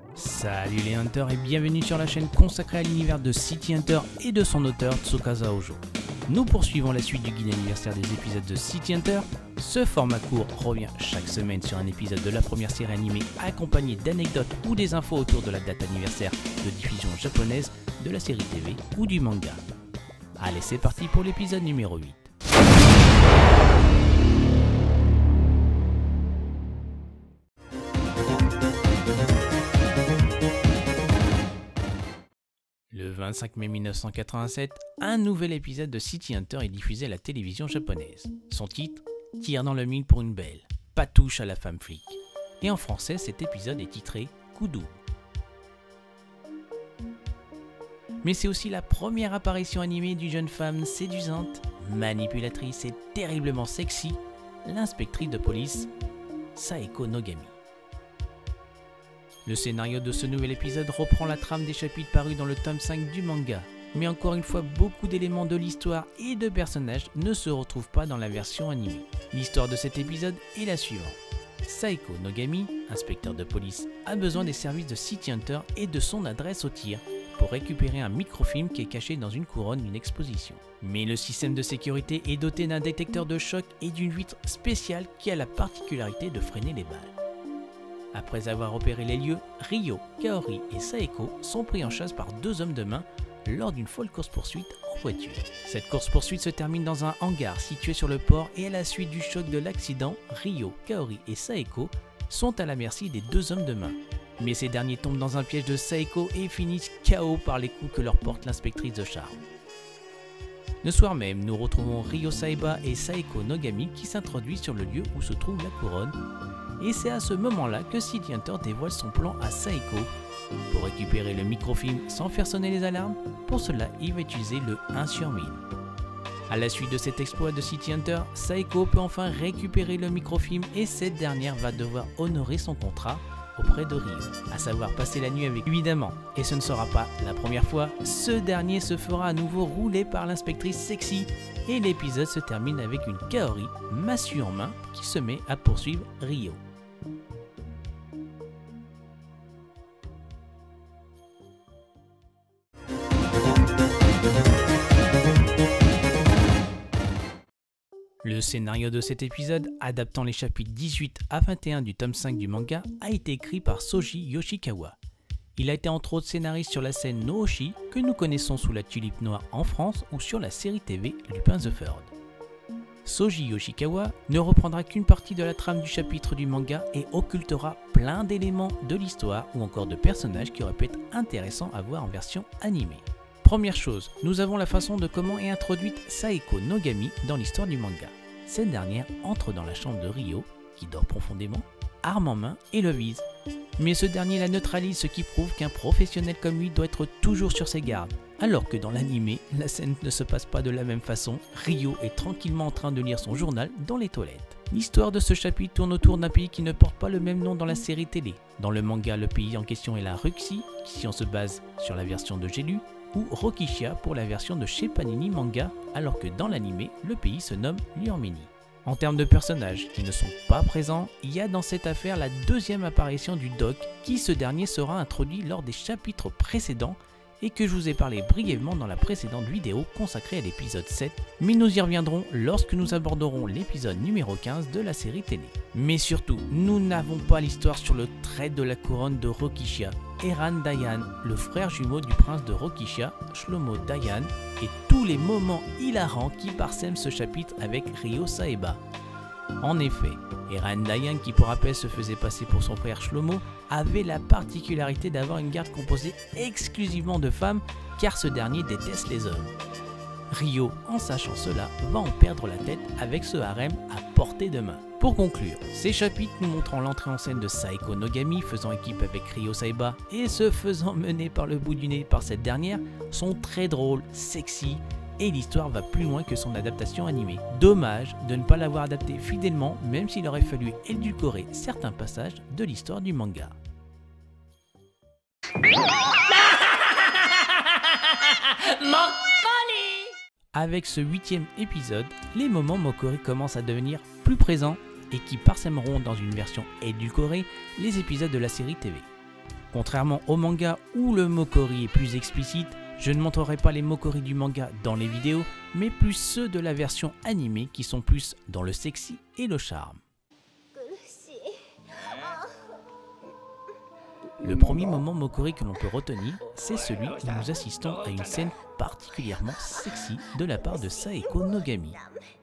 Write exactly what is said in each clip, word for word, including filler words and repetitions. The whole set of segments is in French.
Salut les Hunters et bienvenue sur la chaîne consacrée à l'univers de City Hunter et de son auteur Tsukasa Hojo. Nous poursuivons la suite du guide anniversaire des épisodes de City Hunter. Ce format court revient chaque semaine sur un épisode de la première série animée accompagné d'anecdotes ou des infos autour de la date anniversaire de diffusion japonaise de la série T V ou du manga. Allez, c'est parti pour l'épisode numéro huit. Le vingt-cinq mai mille neuf cent quatre-vingt-sept, un nouvel épisode de City Hunter est diffusé à la télévision japonaise. Son titre, Tire dans le mille pour une belle, pas touche à la femme flic. Et en français, cet épisode est titré Coup double. Mais c'est aussi la première apparition animée d'une jeune femme séduisante, manipulatrice et terriblement sexy, l'inspectrice de police Saeko Nogami. Le scénario de ce nouvel épisode reprend la trame des chapitres parus dans le tome cinq du manga, mais encore une fois beaucoup d'éléments de l'histoire et de personnages ne se retrouvent pas dans la version animée. L'histoire de cet épisode est la suivante. Saeko Nogami, inspecteur de police, a besoin des services de City Hunter et de son adresse au tir pour récupérer un microfilm qui est caché dans une couronne d'une exposition. Mais le système de sécurité est doté d'un détecteur de choc et d'une vitre spéciale qui a la particularité de freiner les balles. Après avoir opéré les lieux, Ryo, Kaori et Saeko sont pris en chasse par deux hommes de main lors d'une folle course-poursuite en voiture. Cette course-poursuite se termine dans un hangar situé sur le port et à la suite du choc de l'accident, Ryo, Kaori et Saeko sont à la merci des deux hommes de main. Mais ces derniers tombent dans un piège de Saeko et finissent K O par les coups que leur porte l'inspectrice de charme. Le soir même, nous retrouvons Ryo Saeba et Saeko Nogami qui s'introduisent sur le lieu où se trouve la couronne. Et c'est à ce moment-là que City Hunter dévoile son plan à Saeko. Pour récupérer le microfilm sans faire sonner les alarmes, pour cela il va utiliser le un sur mille. A la suite de cet exploit de City Hunter, Saeko peut enfin récupérer le microfilm et cette dernière va devoir honorer son contrat auprès de Ryo, à savoir passer la nuit avec lui évidemment. Et ce ne sera pas la première fois, ce dernier se fera à nouveau rouler par l'inspectrice sexy et l'épisode se termine avec une Kaori, massue en main, qui se met à poursuivre Ryo. Le scénario de cet épisode, adaptant les chapitres dix-huit à vingt et un du tome cinq du manga, a été écrit par Soji Yoshikawa. Il a été entre autres scénariste sur la scène Nooshi, que nous connaissons sous la tulipe noire en France ou sur la série T V Lupin the Third. Soji Yoshikawa ne reprendra qu'une partie de la trame du chapitre du manga et occultera plein d'éléments de l'histoire ou encore de personnages qui auraient pu être intéressants à voir en version animée. Première chose, nous avons la façon de comment est introduite Saeko Nogami dans l'histoire du manga. Cette dernière entre dans la chambre de Ryo, qui dort profondément, arme en main et le vise. Mais ce dernier la neutralise, ce qui prouve qu'un professionnel comme lui doit être toujours sur ses gardes. Alors que dans l'anime, la scène ne se passe pas de la même façon, Ryo est tranquillement en train de lire son journal dans les toilettes. L'histoire de ce chapitre tourne autour d'un pays qui ne porte pas le même nom dans la série télé. Dans le manga, le pays en question est la Russie, qui si on se base sur la version de J'ai lu, ou Rokishia pour la version de chez Panini Manga, alors que dans l'anime, le pays se nomme Liormini. En termes de personnages qui ne sont pas présents, il y a dans cette affaire la deuxième apparition du Doc, qui ce dernier sera introduit lors des chapitres précédents et que je vous ai parlé brièvement dans la précédente vidéo consacrée à l'épisode sept, mais nous y reviendrons lorsque nous aborderons l'épisode numéro quinze de la série télé. Mais surtout, nous n'avons pas l'histoire sur le trait de la couronne de Rokishia, Eran Dayan, le frère jumeau du prince de Rokishia, Shlomo Dayan, et tous les moments hilarants qui parsèment ce chapitre avec Ryo Saeba. En effet, Eran Dayan, qui pour rappel se faisait passer pour son frère Shlomo, avait la particularité d'avoir une garde composée exclusivement de femmes, car ce dernier déteste les hommes. Ryo, en sachant cela, va en perdre la tête avec ce harem à portée de main. Pour conclure, ces chapitres nous montrant l'entrée en scène de Saeko Nogami faisant équipe avec Ryo Saeba et se faisant mener par le bout du nez par cette dernière sont très drôles, sexy, et l'histoire va plus loin que son adaptation animée. Dommage de ne pas l'avoir adapté fidèlement, même s'il aurait fallu édulcorer certains passages de l'histoire du manga. Avec ce huitième épisode, les moments Mokori commencent à devenir plus présents et qui parsèmeront dans une version édulcorée les épisodes de la série T V. Contrairement au manga où le Mokori est plus explicite, je ne montrerai pas les Mokori du manga dans les vidéos, mais plus ceux de la version animée qui sont plus dans le sexy et le charme. Le premier moment Mokori que l'on peut retenir, c'est celui où nous assistons à une scène particulièrement sexy de la part de Saeko Nogami,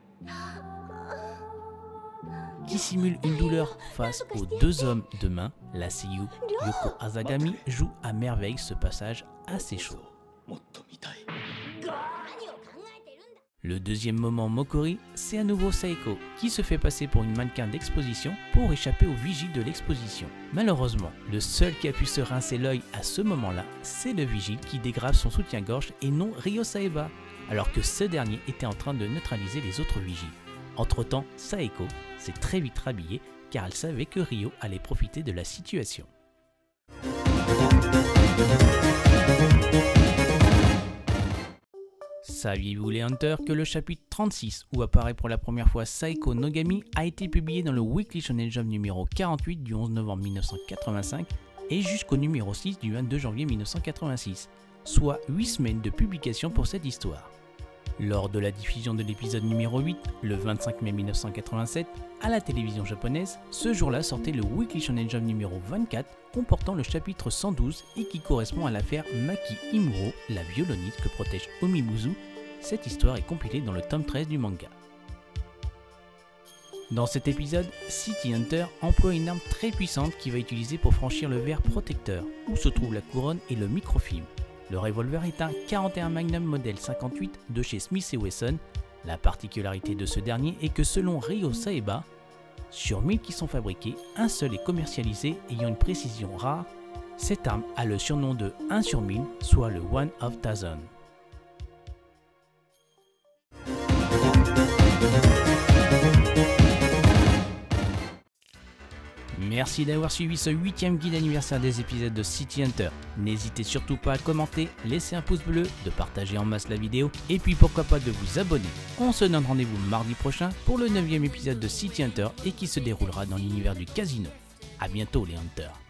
qui simule une douleur face aux deux hommes de main. La seiyuu Yoko Asagami joue à merveille ce passage assez chaud. Le deuxième moment Mokori, c'est à nouveau Saeko qui se fait passer pour une mannequin d'exposition pour échapper aux vigiles de l'exposition. Malheureusement, le seul qui a pu se rincer l'œil à ce moment-là, c'est le vigile qui dégrave son soutien-gorge et non Ryo Saeba, alors que ce dernier était en train de neutraliser les autres vigiles. Entre-temps, Saeko s'est très vite rhabillée car elle savait que Ryo allait profiter de la situation. Saviez-vous les Hunters que le chapitre trente-six où apparaît pour la première fois Saeko Nogami a été publié dans le Weekly Shonen Jump numéro quarante-huit du onze novembre mille neuf cent quatre-vingt-cinq et jusqu'au numéro six du vingt-deux janvier mille neuf cent quatre-vingt-six, soit huit semaines de publication pour cette histoire. Lors de la diffusion de l'épisode numéro huit, le vingt-cinq mai mille neuf cent quatre-vingt-sept, à la télévision japonaise, ce jour-là sortait le Weekly Shonen Jump numéro vingt-quatre comportant le chapitre cent douze et qui correspond à l'affaire Maki Imuro, la violoniste que protège Omibuzu. Cette histoire est compilée dans le tome treize du manga. Dans cet épisode, City Hunter emploie une arme très puissante qu'il va utiliser pour franchir le verre protecteur, où se trouve la couronne et le microfilm. Le revolver est un quarante et un Magnum modèle cinquante-huit de chez Smith et Wesson. La particularité de ce dernier est que selon Ryo Saeba, sur mille qui sont fabriqués, un seul est commercialisé ayant une précision rare. Cette arme a le surnom de un sur mille, soit le one of thousand. Merci d'avoir suivi ce huitième guide anniversaire des épisodes de City Hunter. N'hésitez surtout pas à commenter, laisser un pouce bleu, de partager en masse la vidéo et puis pourquoi pas de vous abonner. On se donne rendez-vous mardi prochain pour le neuvième épisode de City Hunter et qui se déroulera dans l'univers du casino. A bientôt les Hunters.